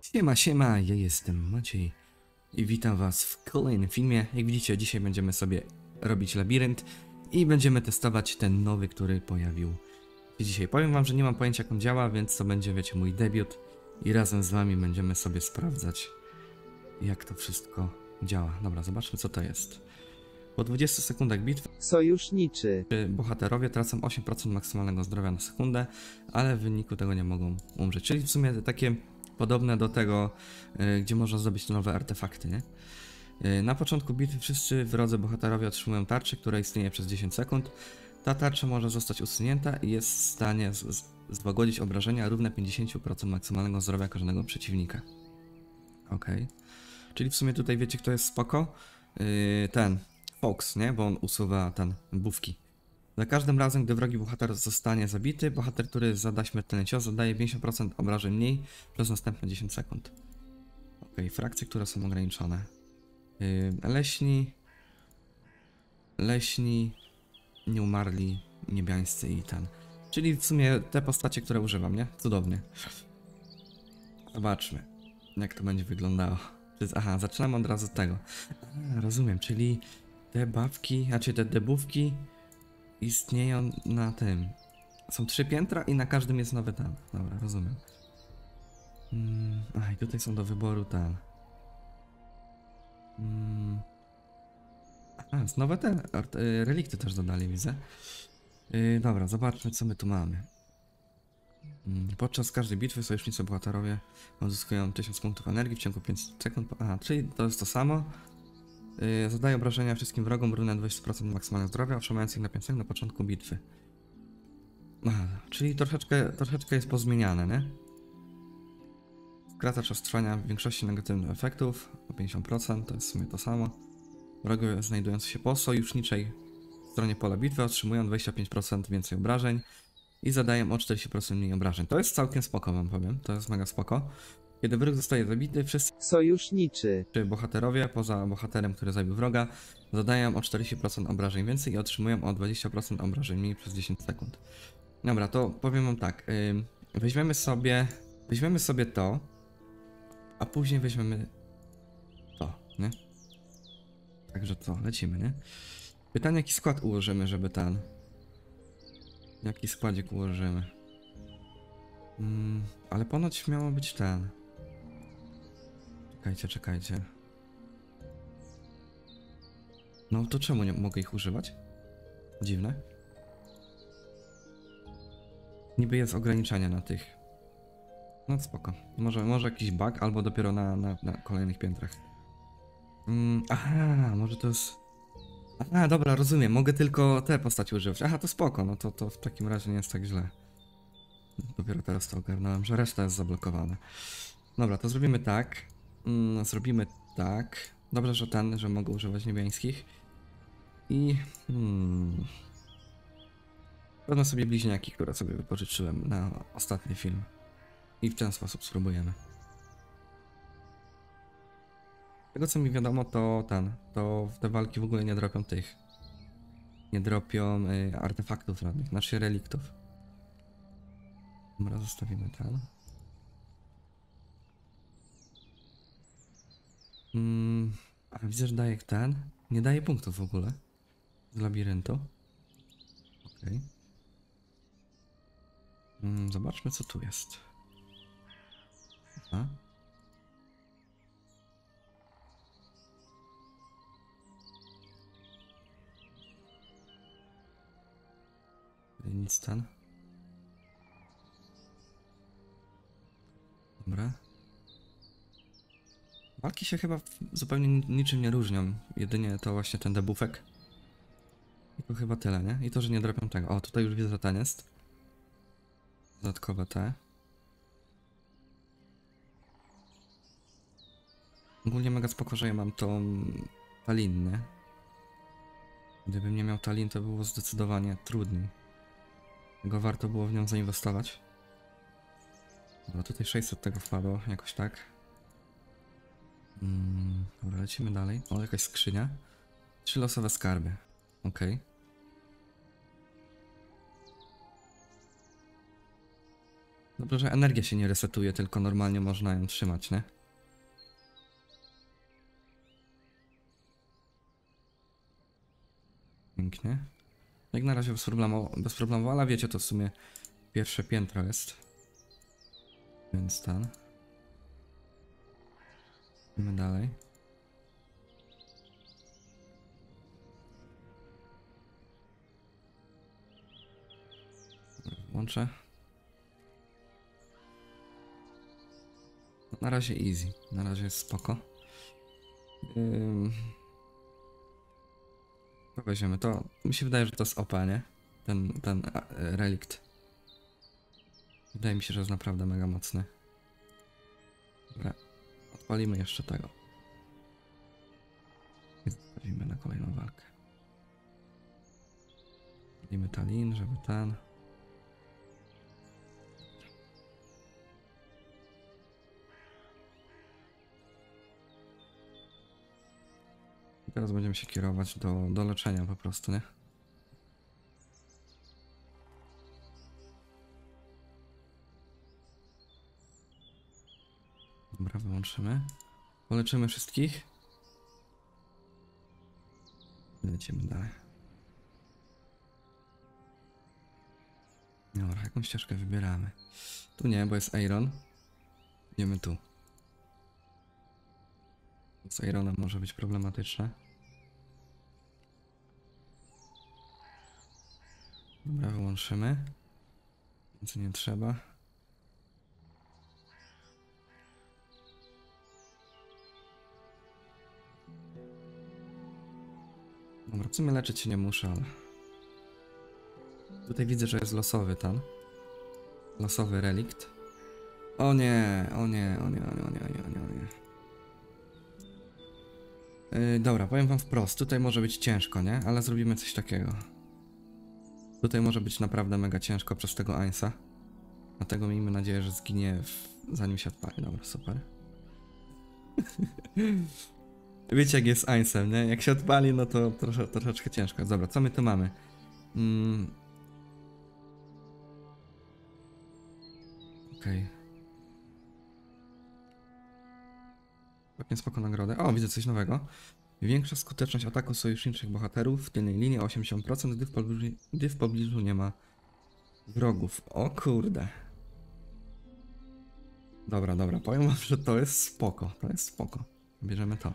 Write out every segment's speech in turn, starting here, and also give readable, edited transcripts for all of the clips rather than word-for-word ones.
Siema, siema, ja jestem Maciej i witam was w kolejnym filmie. Jak widzicie, dzisiaj będziemy sobie robić labirynt i będziemy testować ten nowy, który pojawił się dzisiaj. Powiem wam, że nie mam pojęcia jak on działa, więc to będzie, wiecie, mój debiut i razem z wami będziemy sobie sprawdzać, jak to wszystko działa. Dobra, zobaczmy co to jest. Po 20 sekundach bitwy Sojuszniczy. bohaterowie tracą 8% maksymalnego zdrowia na sekundę, ale w wyniku tego nie mogą umrzeć. Czyli w sumie takie podobne do tego, gdzie można zdobyć nowe artefakty, nie? Na początku bitwy wszyscy wrodzy bohaterowie otrzymują tarczę, która istnieje przez 10 sekund. Ta tarcza może zostać usunięta i jest w stanie złagodzić obrażenia równe 50% maksymalnego zdrowia każdego przeciwnika. Ok. Czyli w sumie tutaj wiecie kto jest spoko? Ten Fox, nie? Bo on usuwa ten buffki. Za każdym razem, gdy wrogi bohater zostanie zabity, bohater, który zada śmiertelny cios, zadaje 50% obrażeń mniej przez następne 10 sekund. Ok, frakcje, które są ograniczone. Leśni, nieumarli, niebiańscy i ten. Czyli w sumie te postacie, które używam, nie? Cudownie. Zobaczmy, jak to będzie wyglądało. Aha, zaczynamy od razu od tego. Rozumiem, czyli te bawki, znaczy te debuffki istnieją na tym. Są 3 piętra i na każdym jest nowy ten. Dobra, rozumiem. I tutaj są do wyboru ten. Nowe te relikty też dodali, widzę. Dobra, zobaczmy co my tu mamy. Podczas każdej bitwy sojusznicy bohaterowie uzyskują 1000 punktów energii w ciągu 5 sekund. Czyli to jest to samo. Zadaje obrażenia wszystkim wrogom równe 20% maksymalnego zdrowia, otrzymając ich na 5 sekund na początku bitwy. Czyli troszeczkę jest pozmieniane, nie? Skraca czas trwania większości negatywnych efektów o 50%, to jest w sumie to samo. Wrogowie znajdujący się po sojuszniczej stronie pola bitwy otrzymują 25% więcej obrażeń i zadają o 40% mniej obrażeń. To jest całkiem spoko, wam powiem, to jest mega spoko. Kiedy wróg zostaje zabity, wszyscy Sojuszniczy. bohaterowie, poza bohaterem, który zabił wroga, zadają o 40% obrażeń więcej i otrzymują o 20% obrażeń mniej przez 10 sekund. Dobra, to powiem wam tak, weźmiemy sobie to, a później weźmiemy to, nie? Także co, lecimy, nie? Pytanie, jaki skład ułożymy, żeby ten... Jaki składzik ułożymy? Ale ponoć miało być ten... Czekajcie. No to czemu nie mogę ich używać? Dziwne. Niby jest ograniczenie na tych. No spoko. Może jakiś bug, albo dopiero na kolejnych piętrach. Aha, może to jest... Aha, dobra, rozumiem. Mogę tylko te postaci używać. Aha, to spoko. No to w takim razie nie jest tak źle. Dopiero teraz to ogarnąłem, że reszta jest zablokowana. Dobra, to zrobimy tak. Zrobimy tak. Dobrze, że mogę używać niebiańskich. I... Wezmę sobie bliźniaki, które sobie wypożyczyłem na ostatni film. I w ten sposób spróbujemy. Z tego co mi wiadomo, to te walki w ogóle nie dropią tych. Nie dropią artefaktów żadnych, znaczy reliktów. Dobra, zostawimy ten. A widzę, że daje ten. Nie daje punktów w ogóle. Z labiryntu. Okej. Zobaczmy co tu jest. Aha. Nic ten. Dobra. Walki się chyba zupełnie niczym nie różnią. Jedynie to właśnie ten debuffek. I to chyba tyle, nie? I to, że nie dropią tego. O, tutaj już widzę, że ten jest. Dodatkowe te. Ogólnie mega spoko, że ja mam tą talinę. Gdybym nie miał talin, to było zdecydowanie trudniej. Tego warto było w nią zainwestować. Dobra, tutaj 600 tego wpadło, jakoś tak. Dobra, lecimy dalej. O, jakaś skrzynia. 3 losowe skarby. Okej. Dobrze, że energia się nie resetuje, tylko normalnie można ją trzymać, nie? Pięknie. Jak na razie bez problemu, ale wiecie, to w sumie pierwsze piętro jest. Więc ten. Idziemy dalej. Włączę. No, na razie easy. Na razie jest spoko. To weźmiemy to. Mi się wydaje, że to jest OP, nie? Ten relikt. Wydaje mi się, że jest naprawdę mega mocny. Dobra. Odpalimy jeszcze tego. I zostawimy na kolejną walkę. Odpalimy Talin, żeby ten... I teraz będziemy się kierować do leczenia po prostu, nie? Dobra, wyłączymy. Poleczymy wszystkich. Lecimy dalej. Dobra, jaką ścieżkę wybieramy? Tu nie, bo jest Iron. Idziemy tu. Z Ironem może być problematyczne. Dobra, wyłączymy. Więcej nie trzeba. Dobra, w sumie leczyć się nie muszę, ale... Tutaj widzę, że jest losowy ten. Losowy relikt. O nie, o nie, o nie, o nie, o nie, o nie, o nie. Dobra, powiem wam wprost, tutaj może być ciężko, nie? Ale zrobimy coś takiego. Tutaj może być naprawdę mega ciężko przez tego Ainsa. Dlatego miejmy nadzieję, że zginie zanim się odpali. Dobra, super. Wiecie jak jest Ainsem, nie? Jak się odpali, no to troszeczkę ciężko. Dobra, co my tu mamy? Okej. Całkiem spoko nagrodę. O, widzę coś nowego. Większa skuteczność ataku sojuszniczych bohaterów w tylnej linii o 80%, gdy w pobliżu nie ma wrogów. O kurde. Dobra, dobra, powiem wam, że to jest spoko. To jest spoko. Bierzemy to.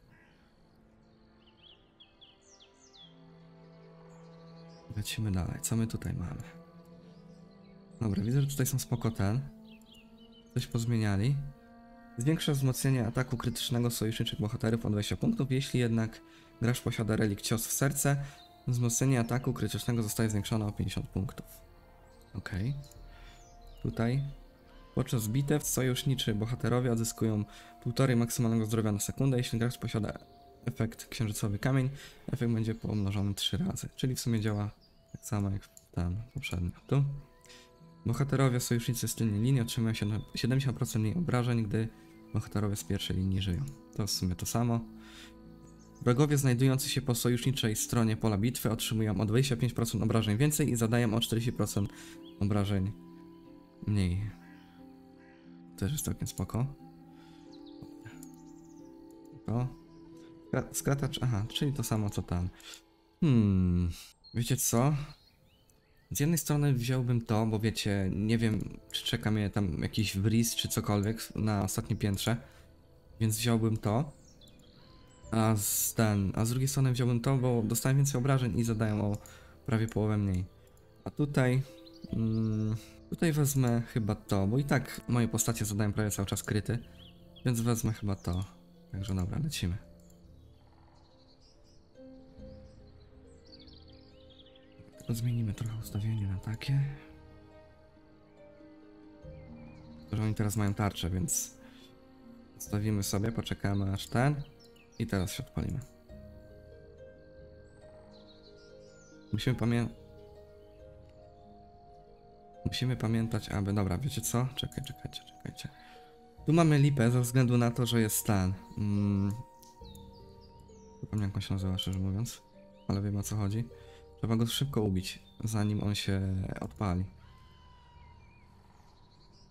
Lecimy dalej. Co my tutaj mamy? Dobra, widzę, że tutaj są spoko ten. Coś pozmieniali. Zwiększa wzmocnienie ataku krytycznego sojuszniczych bohaterów o 20 punktów, jeśli jednak gracz posiada relikt cios w serce, wzmocnienie ataku krytycznego zostaje zwiększone o 50 punktów. Okej. Tutaj podczas bitew sojuszniczy bohaterowie odzyskują 1,5 maksymalnego zdrowia na sekundę, jeśli gracz posiada efekt księżycowy kamień, efekt będzie pomnożony 3 razy, czyli w sumie działa tak samo jak ten poprzedni. Tu bohaterowie sojusznicy z tylnej linii otrzymują 70% mniej obrażeń, gdy bohaterowie z pierwszej linii żyją. To w sumie to samo. Wrogowie znajdujący się po sojuszniczej stronie pola bitwy otrzymują o 25% obrażeń więcej i zadają o 40% obrażeń mniej. Też jest całkiem spoko. To. Skratacz, aha, czyli to samo co tam. Wiecie co? Z jednej strony wziąłbym to, bo wiecie, nie wiem, czy czeka mnie tam jakiś wriz czy cokolwiek na ostatnim piętrze, więc wziąłbym to. A z drugiej strony wziąłbym to, bo dostałem więcej obrażeń i zadają o prawie połowę mniej. A tutaj... tutaj wezmę chyba to, bo i tak moje postacie zadają prawie cały czas kryty, więc wezmę chyba to. Także dobra, lecimy. Zmienimy trochę ustawienie na takie. Że oni teraz mają tarczę, więc zostawimy sobie, poczekamy aż ten i teraz się odpalimy. Musimy pamiętać, aby... Dobra, wiecie co? Czekajcie. Tu mamy lipę ze względu na to, że jest stan. Zapomniałem jak on się nazywa, szczerze mówiąc. Ale wiem o co chodzi. Trzeba go szybko ubić, zanim on się odpali.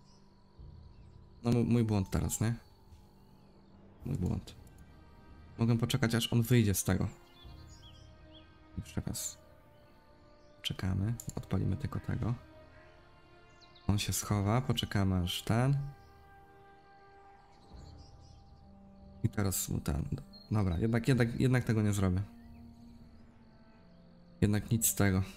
No mój błąd teraz, nie? Mój błąd. Mogę poczekać, aż on wyjdzie z tego. Jeszcze raz. Czekamy. Odpalimy tylko tego. On się schowa. Poczekamy aż ten. I teraz mu ten. Dobra, jednak tego nie zrobię. Jednak nic z tego.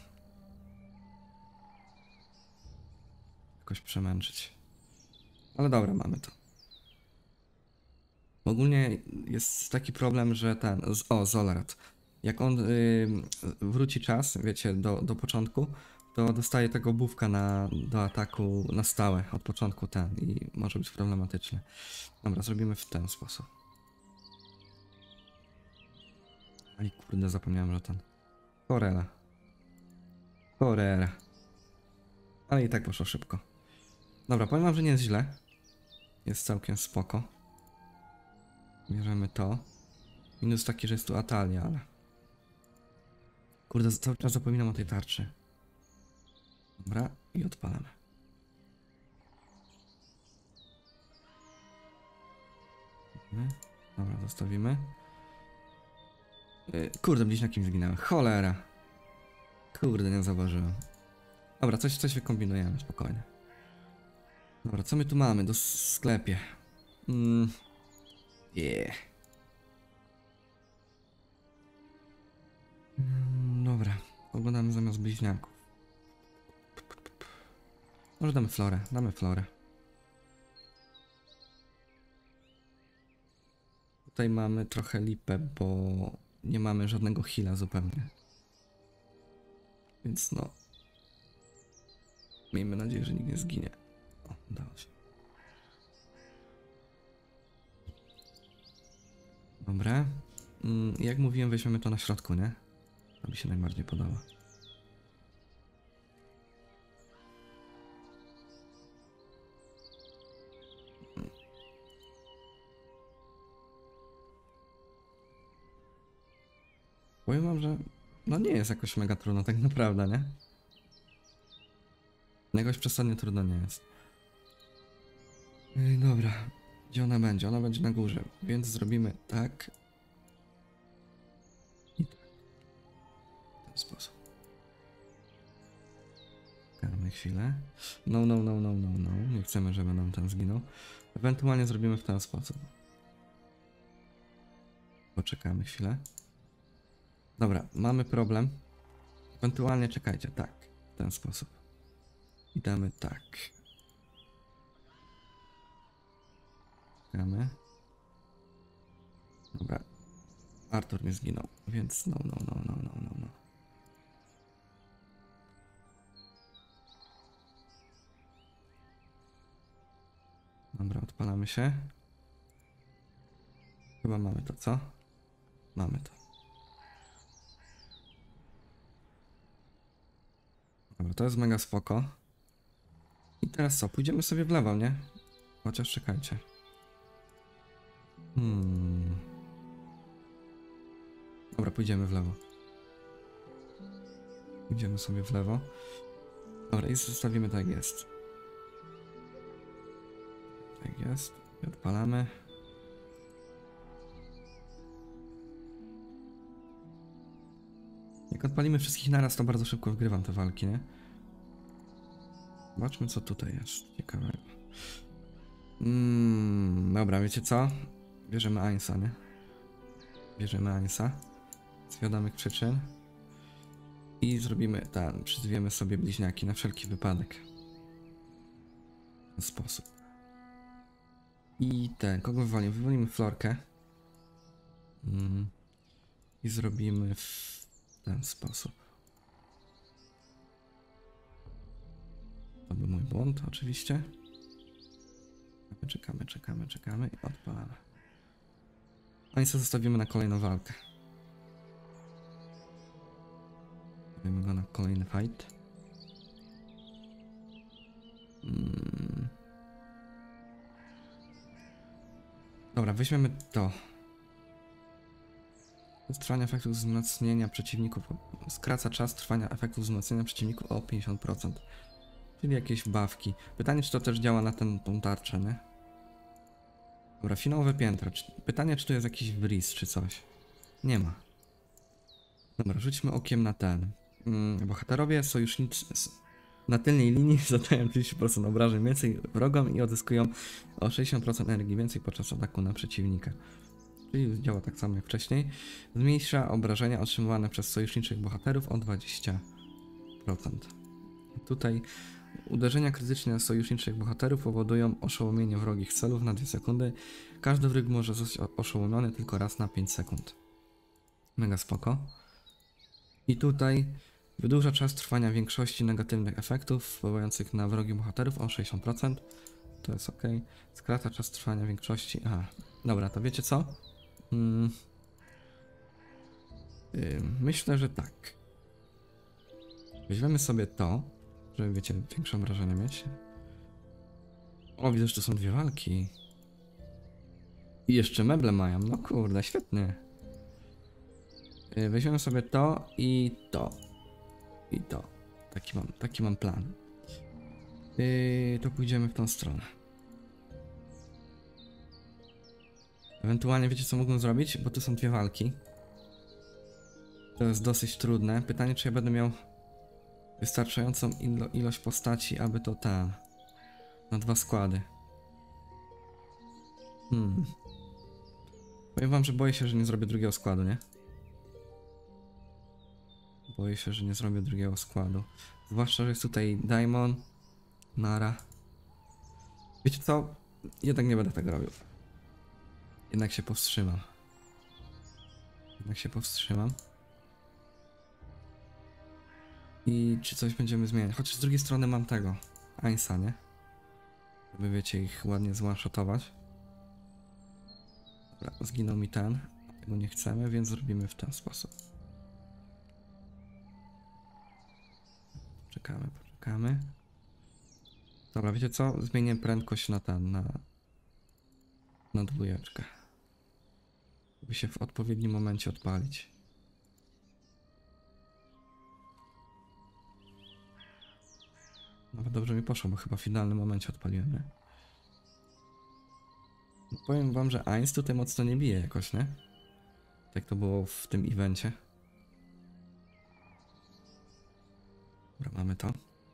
Jakoś przemęczyć. Ale dobra, mamy to. Ogólnie jest taki problem, że ten... Zolrat. Jak on wróci czas, wiecie, do początku, to dostaje tego bufka do ataku na stałe od początku ten i może być problematyczny. Dobra, zrobimy w ten sposób. Aj kurde, zapomniałem, że ten... Chorera. Ale i tak poszło szybko. Dobra, powiem wam, że nie jest źle. Jest całkiem spoko. Bierzemy to. Minus taki, że jest tu Atalia, ale... Kurde, cały czas zapominam o tej tarczy. Dobra, i odpalamy. Dobra, zostawimy. Kurde, bliźniaki mi zginęły. Cholera. Kurde, nie zauważyłem. Dobra, coś wykombinujemy, spokojnie. Dobra, co my tu mamy do sklepie? Dobra, oglądamy zamiast bliźniaków. Może damy florę, Tutaj mamy trochę lipę, bo nie mamy żadnego heala zupełnie. Więc no... Miejmy nadzieję, że nikt nie zginie. O, udało się. Dobra. Jak mówiłem, weźmiemy to na środku, nie? To mi się najbardziej podoba. Powiem wam, że no nie jest jakoś mega trudno tak naprawdę, nie? Jakoś przesadnie trudno nie jest. Dobra. Gdzie ona będzie? Ona będzie na górze, więc zrobimy tak. I tak. W ten sposób. Czekamy chwilę. No. Nie chcemy, żeby nam ten zginął. Ewentualnie zrobimy w ten sposób. Poczekamy chwilę. Dobra, mamy problem. Ewentualnie czekajcie, tak. W ten sposób. I damy tak. Czekamy. Dobra. Artur mi zginął, więc no. Dobra, odpalamy się. Chyba mamy to, co? Mamy to. Dobra, to jest mega spoko. I teraz co? Pójdziemy sobie w lewo, nie? Chociaż czekajcie. Dobra, pójdziemy w lewo. Idziemy sobie w lewo. Dobra, i zostawimy tak jak jest. Tak jest. I odpalamy. Jak odpalimy wszystkich naraz, to bardzo szybko wygrywam te walki, nie? Zobaczmy, co tutaj jest ciekawego. Dobra, wiecie co? Bierzemy Ainsa, nie? Bierzemy Ainsa. Z wiadomych przyczyn. I zrobimy ten, przyzwiemy sobie bliźniaki na wszelki wypadek. W ten sposób. I ten, kogo wywalimy? Wywalimy Florkę. I zrobimy w ten sposób. To był mój błąd, oczywiście. Czekamy i odpalamy. A i co zostawimy na kolejną walkę. Zostawimy go na kolejny fight. Dobra, weźmiemy to. Trwania efektów wzmocnienia przeciwników. Skraca czas trwania efektów wzmocnienia przeciwników o 50%. Czyli jakieś bawki. Pytanie, czy to też działa na tą tarczę, nie? Dobra, finałowe piętro. Pytanie, czy tu jest jakiś breeze, czy coś? Nie ma. Dobra, rzućmy okiem na ten. Bohaterowie sojusznicy na tylnej linii zadają 30% obrażeń więcej wrogom i odzyskują o 60% energii więcej podczas ataku na przeciwnika. Czyli działa tak samo jak wcześniej. Zmniejsza obrażenia otrzymywane przez sojuszniczych bohaterów o 20%. Tutaj uderzenia krytyczne sojuszniczych bohaterów powodują oszołomienie wrogich celów na 2 sekundy. Każdy wróg może zostać oszołomiony tylko raz na 5 sekund. Mega spoko. I tutaj wydłuża czas trwania większości negatywnych efektów wpływających na wrogich bohaterów o 60%. To jest ok. Skraca czas trwania większości. Aha, dobra, to wiecie co? Myślę, że tak. Weźmiemy sobie to, żeby, wiecie, większe wrażenie mieć. O, widzę, że to są 2 walki. I jeszcze meble mają. No kurde, świetnie. Weźmiemy sobie to i to. I to. Taki mam plan. To pójdziemy w tą stronę. Ewentualnie wiecie co mógłbym zrobić? Bo tu są 2 walki. To jest dosyć trudne. Pytanie, czy ja będę miał wystarczającą ilość postaci, aby to tam na 2 składy. Powiem wam, że boję się, że nie zrobię drugiego składu, nie? Boję się, że nie zrobię drugiego składu. Zwłaszcza, że jest tutaj Daimon, Nara. Wiecie co? Jednak nie będę tego robił. Jednak się powstrzymam. I czy coś będziemy zmieniać? Chociaż z drugiej strony mam tego. Ainsa, nie? Żeby, wiecie, ich ładnie zwanshotować. Dobra, zginął mi ten. Tego nie chcemy, więc zrobimy w ten sposób. Poczekamy. Dobra, wiecie co? Zmienię prędkość na ten, na 2. Żeby się w odpowiednim momencie odpalić. Nawet dobrze mi poszło, bo chyba w finalnym momencie odpaliłem, nie? No, powiem wam, że Ainz tutaj mocno nie bije jakoś, nie? Tak to było w tym evencie. Dobra, mamy to.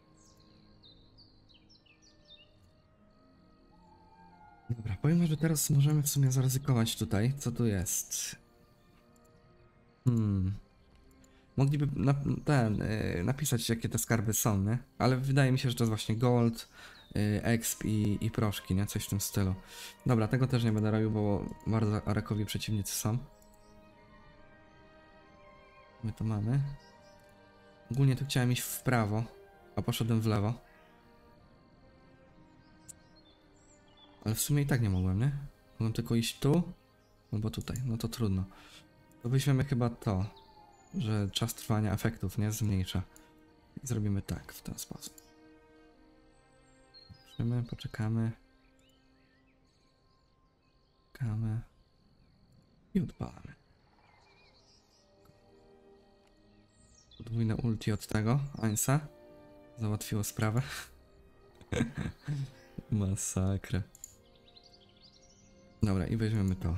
Dobra, powiem wam, że teraz możemy w sumie zaryzykować tutaj. Co tu jest? Mogliby napisać, jakie te skarby są, nie? Ale wydaje mi się, że to jest właśnie gold, exp i proszki, nie? Coś w tym stylu. Dobra, tego też nie będę robił, bo bardzo arekowi przeciwnicy są. My to mamy. Ogólnie tu chciałem iść w prawo, a poszedłem w lewo. Ale w sumie i tak nie mogłem, nie? Mogłem tylko iść tu, albo tutaj, no to trudno. To weźmiemy chyba to, że czas trwania efektów nie zmniejsza. I zrobimy tak, w ten sposób. Poczekamy. I odpalamy. Podwójne ulti od tego, Ainsa. Załatwiło sprawę. Masakra. Dobra, i weźmiemy to.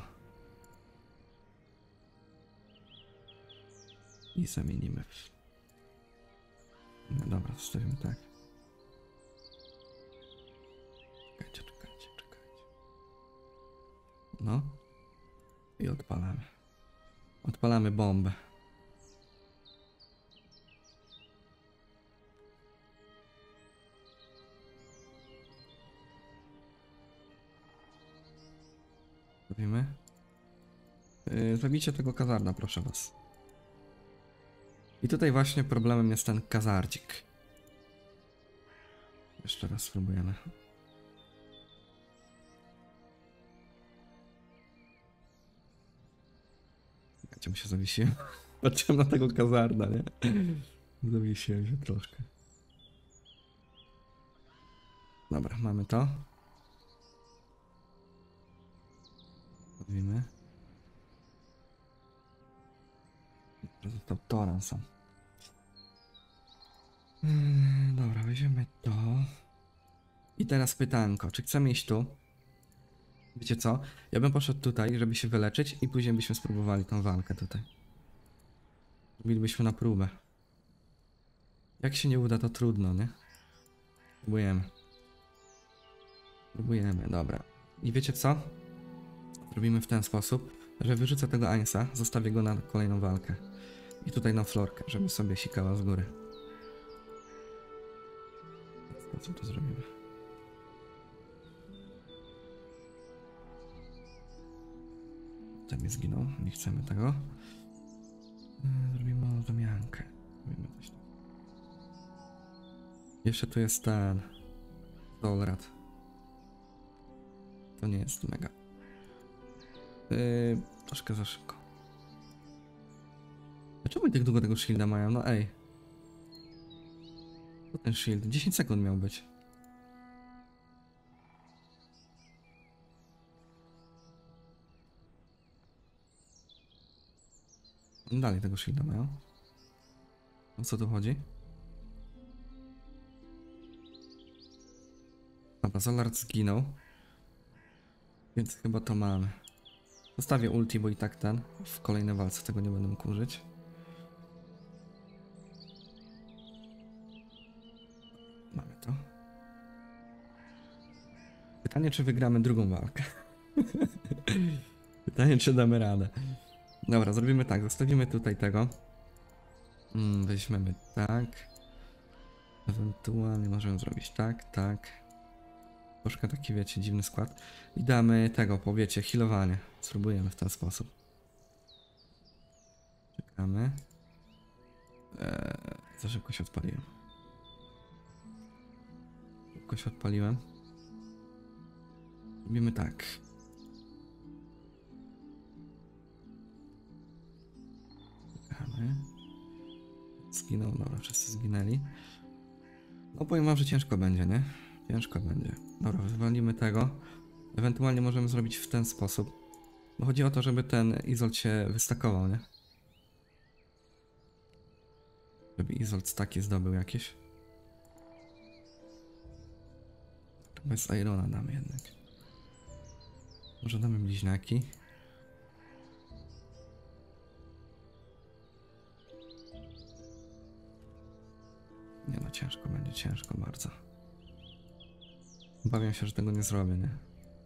I zamienimy w... No dobra, zostawimy tak. Czekajcie. No. I odpalamy. Odpalamy bombę. Robimy. Zabijcie tego kazarda, proszę was. I tutaj właśnie problemem jest ten kazardzik. Jeszcze raz spróbujemy. Czemu się zawiesiłem? Patrzyłem na tego kazarda, nie? Zawiesiłem się troszkę. Dobra, mamy to. Robimy. Został Toran sam. Dobra, weźmiemy to. I teraz pytanko, czy chcemy iść tu? Wiecie co? Ja bym poszedł tutaj, żeby się wyleczyć i później byśmy spróbowali tą walkę tutaj. Robilibyśmy na próbę. Jak się nie uda, to trudno, nie? Próbujemy. Próbujemy, dobra. I wiecie co? Robimy w ten sposób, że wyrzucę tego Ainsa, zostawię go na kolejną walkę. I tutaj na florkę, żeby sobie sikała z góry. W ten sposób to zrobimy. Ten mi zginął, nie chcemy tego. Zrobimy zamiankę. Zrobimy coś tam. Jeszcze tu jest ten... Dolrad. To nie jest mega. Troszkę za szybko. Dlaczego tak długo tego shielda mają? No ej. Co ten shield? 10 sekund miał być. Dalej tego shielda mają. O co tu chodzi? Dobra, Zolard zginął. Więc chyba to mamy. Zostawię ulti, bo i tak ten. W kolejnej walce tego nie będę mógł użyć. Mamy to. Pytanie, czy wygramy drugą walkę. Pytanie, czy damy radę. Dobra, zrobimy tak. Zostawimy tutaj tego. Weźmiemy tak. Ewentualnie możemy zrobić tak, tak. Troszkę taki, wiecie, dziwny skład. I damy tego, powiecie, healowanie. Spróbujemy w ten sposób. Czekamy. Za szybko się odpaliłem. Szybko się odpaliłem. Robimy tak. Czekamy. Zginął, dobra, wszyscy zginęli. No powiem wam, że ciężko będzie, nie? Ciężko będzie. Dobra, wywalimy tego. Ewentualnie możemy zrobić w ten sposób. Bo chodzi o to, żeby ten Izolt się wystakował, nie? Żeby Izolt staki zdobył jakieś. Bez Irona damy jednak. Może damy bliźniaki. Nie no, ciężko będzie, ciężko bardzo. Obawiam się, że tego nie zrobię, nie?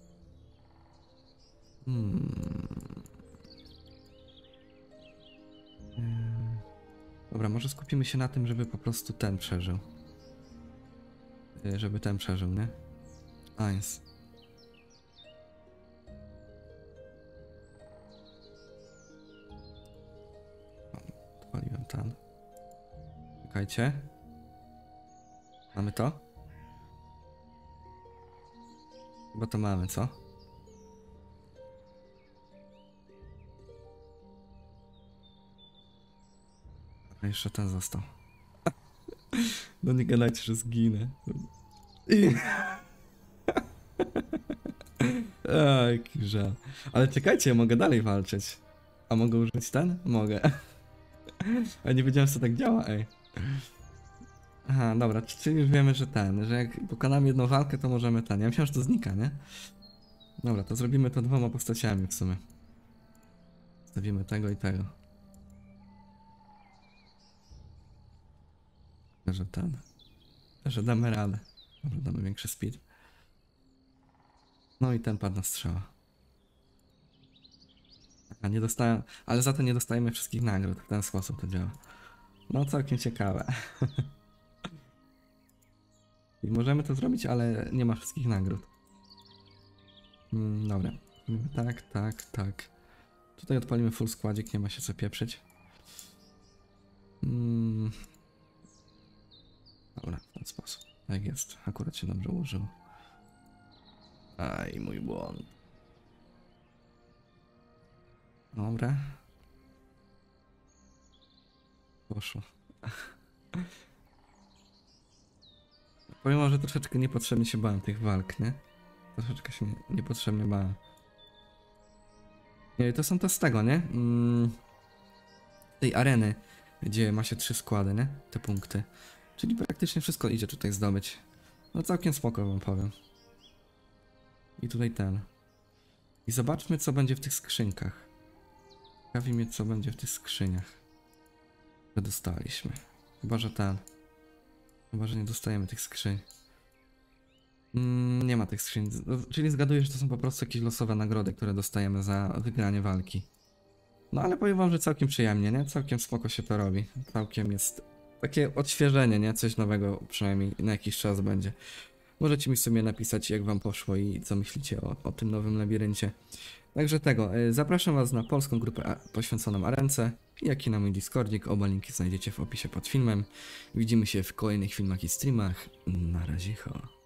Dobra, może skupimy się na tym, żeby po prostu ten przeżył. Żeby ten przeżył, nie? Eins. Odpaliłem ten. Czekajcie. Mamy to? Chyba to mamy, co? A jeszcze ten został. No nie gadajcie, że zginę. Jaki żal. Ale czekajcie, ja mogę dalej walczyć. A mogę użyć ten? Mogę. A nie wiedziałem, co tak działa, ej. Aha, dobra, czyli już wiemy, że ten, że jak pokonamy jedną walkę, to możemy ten. Ja myślałem, że to znika, nie? Dobra, to zrobimy to dwoma postaciami w sumie. Zostawimy tego i tego. Że ten. Że damy radę. Dobra, damy większy speed. No i ten padł na strzała. A nie dostałem. Ale za to nie dostajemy wszystkich nagród. W ten sposób to działa. No całkiem ciekawe. I możemy to zrobić, ale nie ma wszystkich nagród. Dobra. Tak, tak, tak. Tutaj odpalimy full składzik, nie ma się co pieprzyć. Dobra, w ten sposób. Tak jest. Akurat się dobrze ułożyło. Aj, mój błąd. Dobra. Poszło. Powiem, że troszeczkę niepotrzebnie się bałem tych walk, nie? Troszeczkę się niepotrzebnie bałem. Nie, to są to z tego, nie? Tej areny, gdzie ma się 3 składy, nie? Te punkty. Czyli praktycznie wszystko idzie tutaj zdobyć. No całkiem spoko wam powiem. I tutaj ten. I zobaczmy, co będzie w tych skrzynkach. Ciekawi mnie, co będzie w tych skrzyniach, które dostaliśmy. Chyba, że nie dostajemy tych skrzyń. Nie ma tych skrzyń. Czyli zgaduję, że to są po prostu jakieś losowe nagrody, które dostajemy za wygranie walki. No ale powiem wam, że całkiem przyjemnie, nie? Całkiem spoko się to robi. Całkiem jest takie odświeżenie, nie? Coś nowego przynajmniej na jakiś czas będzie. Możecie mi sobie napisać, jak wam poszło i co myślicie o tym nowym labiryncie. Także zapraszam was na polską grupę poświęconą Arence, jak i na mój Discordik. Oba linki znajdziecie w opisie pod filmem. Widzimy się w kolejnych filmach i streamach. Na razie.